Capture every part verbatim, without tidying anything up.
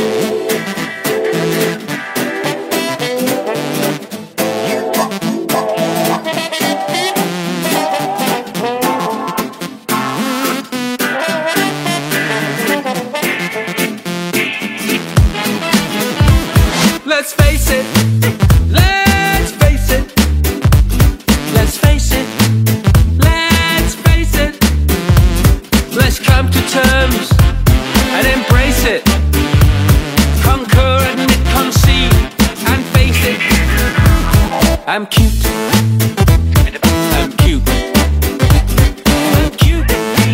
Let's face it, let's face it, let's face it, let's face it. Let's come to terms and embrace it. Conquer, admit, concede and face it. I'm cute, I'm cute, I'm cute.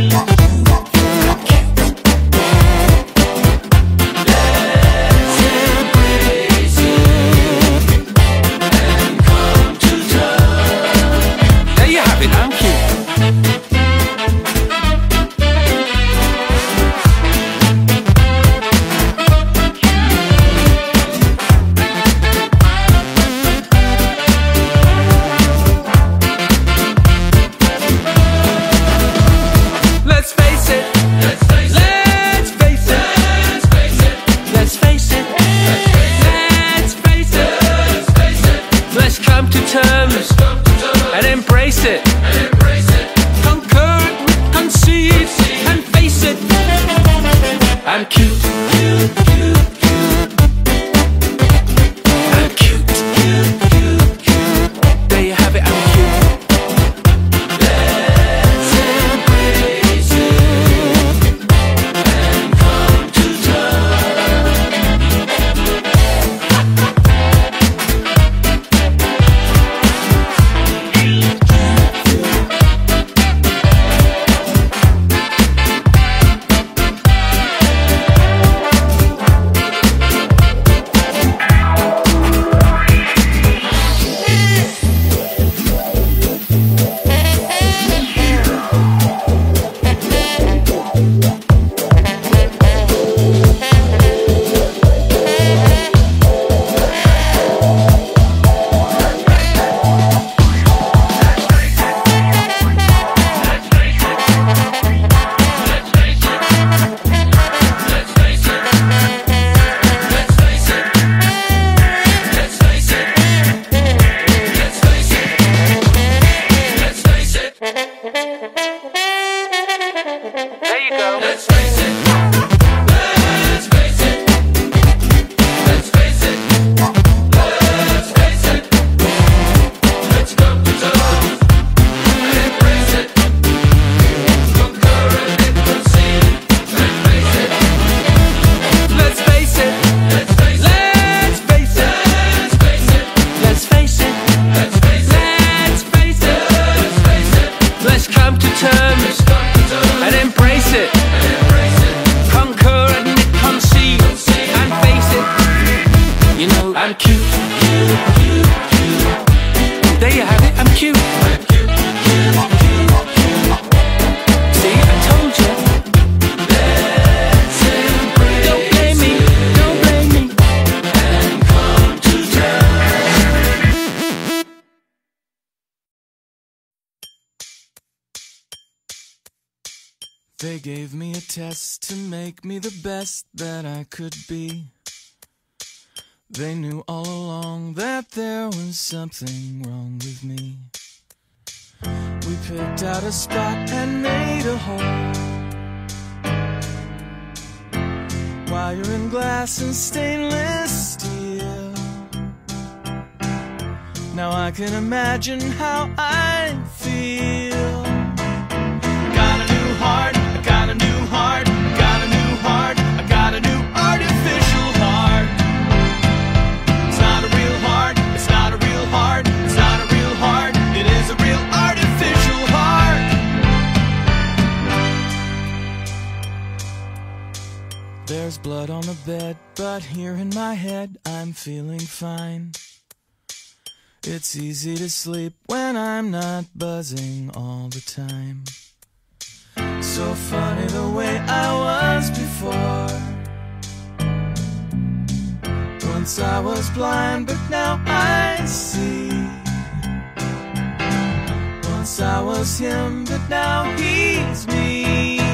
And embrace it, conquer, concede, and face it. I'm cute, cute, cute, cute. I'm cute, cute, cute, cute. There you have it, I'm cute. Let's embrace it and come to I'm cute, cute, cute, cute. There you have it, I'm cute. I'm cute, cute, cute, cute. See, I told you. Let's embrace. Don't blame me, don't blame me. And come to terms. They gave me a test to make me the best that I could be. They knew all along that there was something wrong with me. We picked out a spot and made a hole. Wire and glass and stainless steel. Now I can imagine how I feel. Got a new heart, I got a new heart, I got a new heart, I got a new artificial heart. It's not a real heart, it's not a real heart, it's not a real heart, it is a real artificial heart. There's blood on the bed, but here in my head I'm feeling fine. It's easy to sleep when I'm not buzzing all the time. So funny the way I was before. Once I was blind, but now I see. Once I was him, but now he's me.